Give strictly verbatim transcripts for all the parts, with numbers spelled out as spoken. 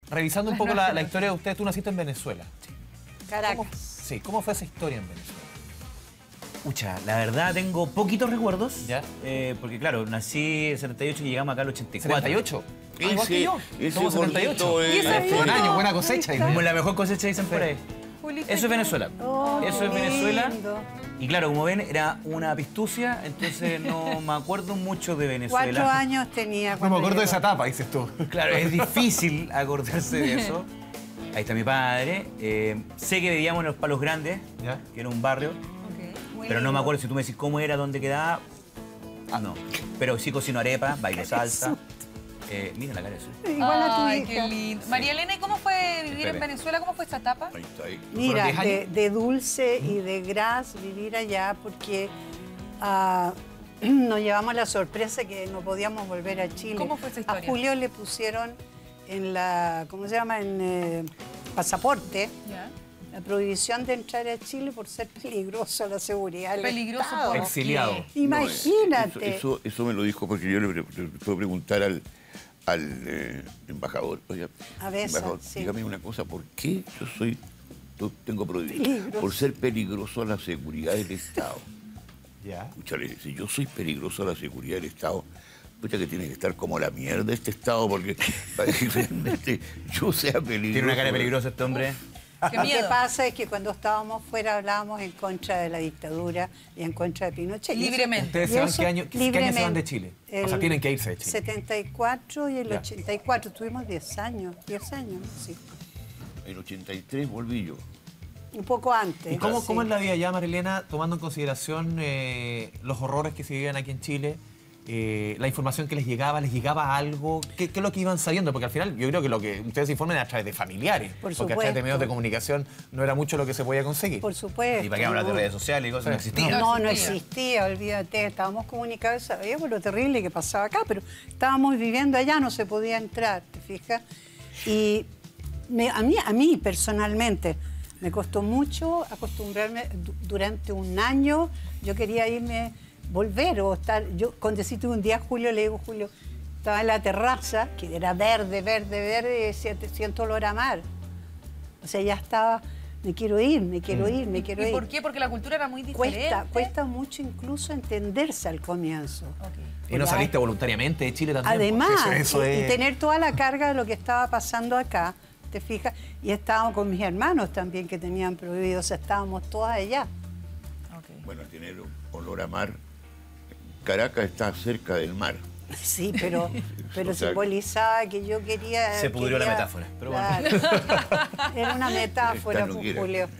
revisando un poco la, la historia de usted, tú naciste en Venezuela. Caracas. ¿Cómo, sí, ¿cómo fue esa historia en Venezuela? Pucha, la verdad tengo poquitos recuerdos. ¿Ya? Eh, porque claro, nací en el setenta y ocho y llegamos acá al ochenta y cuatro. ¿setenta y ocho? Ah, igual Ese- que yo. ese Somos setenta y ocho. gordito es- ¿Y ese Buen foto? año, buena cosecha. Ahí está. Como la mejor cosecha dicen por ahí. Julita, Eso es Venezuela. Oh, Eso es qué Venezuela. lindo. Y claro, como ven, era una pistucia, entonces no me acuerdo mucho de Venezuela. Cuatro años tenía No me cuando acuerdo de llegó. esa etapa, dices tú. Claro, es difícil acordarse de eso. Ahí está mi padre. Eh, sé que vivíamos en Los Palos Grandes, ¿Ya? que era un barrio, Muy pero no lindo. me acuerdo si tú me decís cómo era, dónde quedaba. Ah, no. Pero sí cocino arepa, bailo salsa. Eh, mira la cara de su. Igual a tu Ay, hija. qué lindo. María Elena, ¿y cómo fue vivir Pepe. en Venezuela? ¿Cómo fue esta etapa? Ahí está, ahí. Mira, diez de, años? de dulce y de gras vivir allá porque ah, nos llevamos la sorpresa que no podíamos volver a Chile. ¿Cómo fue esa historia? A Julio le pusieron en la, ¿cómo se llama? En eh, pasaporte ¿Ya? la prohibición de entrar a Chile por ser peligroso a la seguridad del Peligroso Estado. por Exiliado. qué? Imagínate. No, eso, eso, eso me lo dijo porque yo le, pre- le puedo preguntar al, al eh, embajador. Oiga, A veces, embajador, sí. dígame una cosa, ¿por qué yo soy, yo tengo prohibido? Peligroso. Por ser peligroso a la seguridad del Estado. ¿Ya? Escúchale, si yo soy peligroso a la seguridad del Estado, pucha que tiene que estar como la mierda este Estado, porque para que realmente yo sea peligroso. Tiene una cara peligrosa este hombre. Qué Lo que miedo. pasa es que cuando estábamos fuera hablábamos en contra de la dictadura y en contra de Pinochet. Y eso- Libremente. ¿Ustedes y se van eso qué año, qué año se van de libremente. Chile? O El sea, tienen que irse de Chile. setenta y cuatro y el Ya. ochenta y cuatro. Tuvimos diez años. diez años, sí. En el ochenta y tres volví yo. Un poco antes. ¿Y cómo, sí. cómo es la vida allá, Marilena, tomando en consideración eh, los horrores que se vivían aquí en Chile? Eh, la información que les llegaba, ¿les llegaba algo? ¿Qué, ¿Qué es lo que iban sabiendo? Porque al final yo creo que lo que ustedes informan es a través de familiares. Por porque a través de supuesto. medios de comunicación no era mucho lo que se podía conseguir. Por supuesto. ¿Y para qué hablar de no. redes sociales y cosas? No existían. No, no, No existía. existía. olvídate. Estábamos comunicados, sabíamos lo terrible que pasaba acá, pero estábamos viviendo allá, no se podía entrar, ¿te fijas? Y me- a, mí, a mí personalmente me costó mucho acostumbrarme du- durante un año. Yo quería irme, volver o estar. Yo, con decirte un día, Julio, le digo, Julio, estaba en la terraza, que era verde, verde, verde, y decía, "Te siento olor a mar". O sea, ya estaba, me quiero ir, me quiero ir, me quiero ¿Y ir. por qué? Porque la cultura era muy diferente. Cuesta, cuesta mucho incluso entenderse al comienzo. Ok. Y no saliste voluntariamente de Chile también. Además, porque eso, eso y, y es- tener toda la carga de lo que estaba pasando acá, ¿te fijas? Y estábamos con mis hermanos también que tenían prohibido, o sea, estábamos todas allá. Ok. Bueno, tener olor a mar. Caracas está cerca del mar. Sí, pero, pero O sea, simbolizaba que yo quería... Se pudrió la quería- metáfora, pero Claro. Era una metáfora, Esta no pues, quiere. Julio.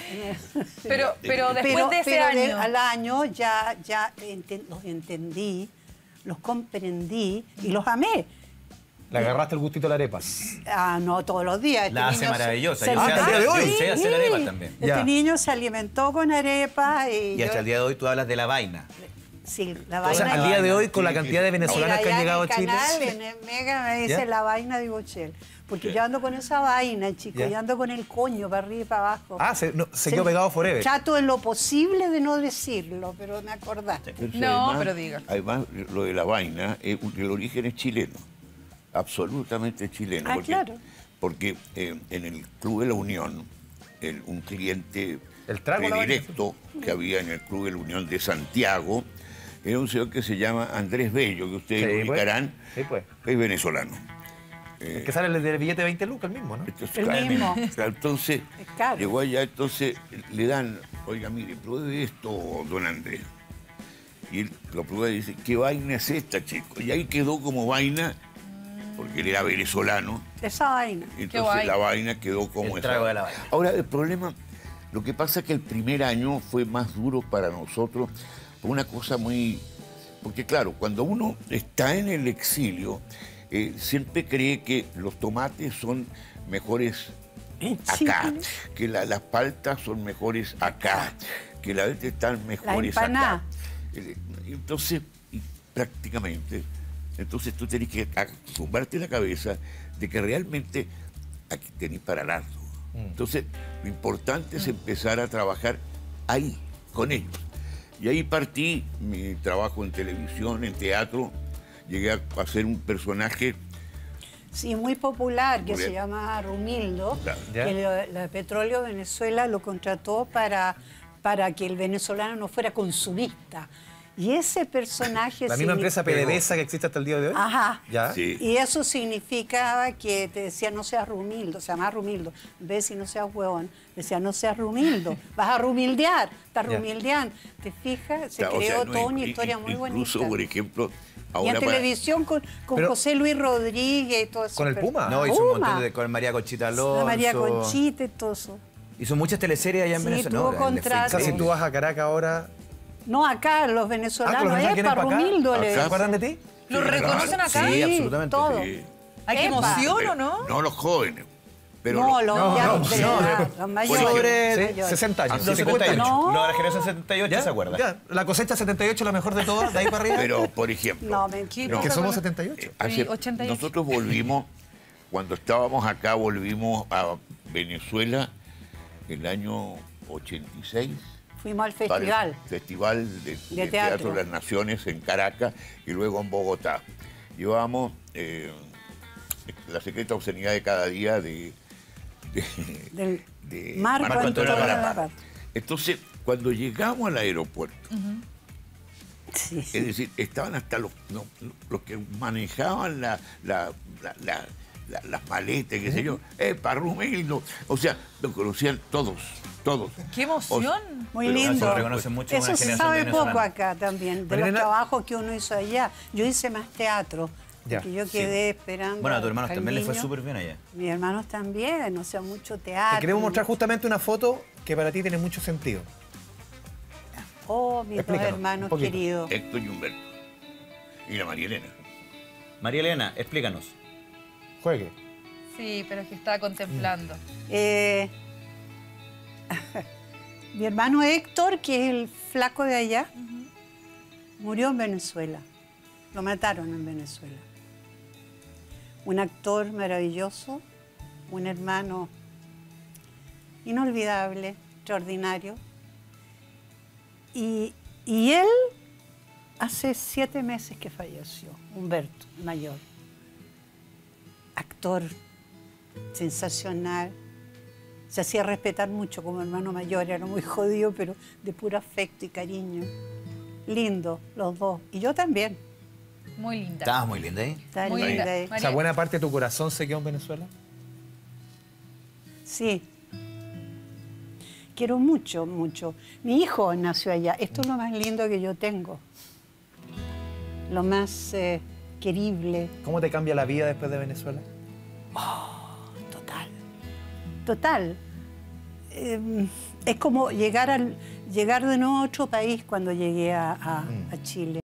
Pero, pero después pero, de ese pero de- año... al año ya, ya enten- los entendí, los comprendí y los amé. Le agarraste el gustito a la arepa. Ah, no, todos los días. Este La hace niño se- maravillosa. se Yo sé alimentó- hacer- yo Sí, sé hacer arepas también. Este Ya. niño se alimentó con arepas y, Y hasta yo- el día de hoy tú hablas de la vaina. Sí, la O sea, vaina. al día de hoy, Sí, con la sí. cantidad de venezolanas Mira, que han allá llegado a en el Chile. canal, en el Mega me dice ¿Ya? la vaina de Bochel. Porque yo ando con esa vaina, chico, ¿Ya? yo ando con el coño para arriba y para abajo. Ah, se, no, se quedó pegado forever. Trato en lo posible de no decirlo, pero me acordaste. Pero No, además- pero diga. Además, lo de la vaina, eh, el origen es chileno. Absolutamente chileno. Ah, porque, claro. Porque eh, en el Club de la Unión, el- un cliente El trago de la vaina, predilecto que había en el Club de la Unión de Santiago era un señor que se llama Andrés Bello, que ustedes Sí, lo pues. ubicarán, Sí, pues. es venezolano. El que sale el del billete de veinte lucas, el mismo, ¿no? Entonces, El claro, mismo. claro, entonces, Es caro. llegó allá, entonces le dan, oiga, mire, pruebe esto, don Andrés. Y él lo prueba y dice, ¿qué vaina es esta, chico? Y ahí quedó como vaina, porque él era venezolano, Esa vaina. entonces guay. la vaina quedó como El esa. trago de la vaina. Ahora, el problema, lo que pasa es que el primer año fue más duro para nosotros, por una cosa muy... Porque claro, cuando uno está en el exilio, eh, siempre cree que los tomates son mejores acá, que la- las paltas son mejores acá, que las veces están mejores acá. empanada. Eh, Entonces, y prácticamente, entonces tú tenés que acostumbrarte la cabeza de que realmente aquí tenés para largo. Entonces, lo importante es empezar a trabajar ahí, con ellos. Y ahí partí mi trabajo en televisión, en teatro. Llegué a hacer un personaje Sí, muy popular, que Muy se bien. llama Rumildo, Claro. Ya. que lo- la Petróleo Venezuela lo contrató para, para que el venezolano no fuera consumista. Y ese personaje... La misma signi- empresa PDVSA que existe hasta el día de hoy. Ajá. ¿Ya? Sí. Y eso significaba que te decía no seas rumildo, se llama rumildo. En vez de decir no seas huevón, decía no seas rumildo, vas a rumildear, estás Ya. rumildeando. ¿Te fijas? Se O sea, creó no, toda una in- historia in- muy Incluso, bonita. por ejemplo, Y ahora en para- televisión con, con Pero- José Luis Rodríguez y todo eso. Con el Puma. No, hizo un Puma. montón de... Con María Conchita Alonso. La María Conchita y todo eso. Hizo muchas teleseries allá en Sí, Venezuela. tuvo No, le fue contrato. O sea, si increíble. tú vas a Caracas ahora... No, acá los Ah, ¿que venezolanos, los es vienen para para acá? Rumildo. le Acá. ¿Se dicen. acuerdan de ti? ¿Lo Sí, reconocen claro. acá? Sí, absolutamente. todo. Sí. Ay, qué Epa. emoción, ¿o Pero no? No los jóvenes, pero No, los- los, no, ya- no, de no, edad, no. los mayores. Sobre mayores. sesenta años. Los Sí, setenta y ocho. No. No, la generación setenta y ocho ¿Ya? se acuerda. Ya. La cosecha setenta y ocho, la mejor de todas, de ahí para arriba. pero por ejemplo, No, mentira. Es que No. somos setenta y ocho. eh, hace- ochenta y ocho. nosotros volvimos, cuando estábamos acá, volvimos a Venezuela el año ochenta y seis. Fuimos al para el festival. Festival de, de teatro. Teatro de las Naciones en Caracas y luego en Bogotá. Llevábamos eh, la secreta obscenidad de cada día de, de, Del de Marco, Marco Antonio Antonio Lapa. Lapa. Entonces, cuando llegamos al aeropuerto, Sí. es decir, estaban hasta los, no, los que manejaban la, la- la- la- la- las maletas, qué sé yo, eh, para Rumildo. O sea, lo conocían todos, todos. ¡Qué emoción! Muy Pero lindo. eso lo reconocen mucho Eso una se generación sabe venezolana. poco acá también, de Marilena- los trabajos que uno hizo allá. Yo hice más teatro, Ya, porque yo sí. quedé esperando. Bueno, a tus hermanos al también les fue niño. súper bien allá. Mis hermanos también, o sea, mucho teatro. Te queremos mostrar justamente una foto que para ti tiene mucho sentido. Oh, mis dos Explícanos, un hermanos poquito. queridos. Héctor y Humberto. Y la María Elena. María Elena, explícanos. Juegue. Sí, pero es que estaba contemplando. Eh, mi hermano Héctor, que es el flaco de allá, murió en Venezuela. Lo mataron en Venezuela. Un actor maravilloso, un hermano inolvidable, extraordinario. Y, y él hace siete meses que falleció, Humberto, el mayor. Actor sensacional. Se hacía respetar mucho como hermano mayor, era muy jodido, pero de puro afecto y cariño. Lindo, los dos. Y yo también. Muy linda. Estabas muy linda ahí. Está Muy linda linda. ahí. O sea, María- buena parte de tu corazón se quedó en Venezuela. Sí. Quiero mucho, mucho. Mi hijo nació allá. Esto es lo más lindo que yo tengo. Lo más eh, querible. ¿Cómo te cambia la vida después de Venezuela? Total. Total. Eh, es como llegar, al, llegar de nuevo a otro país cuando llegué a, a- a Chile.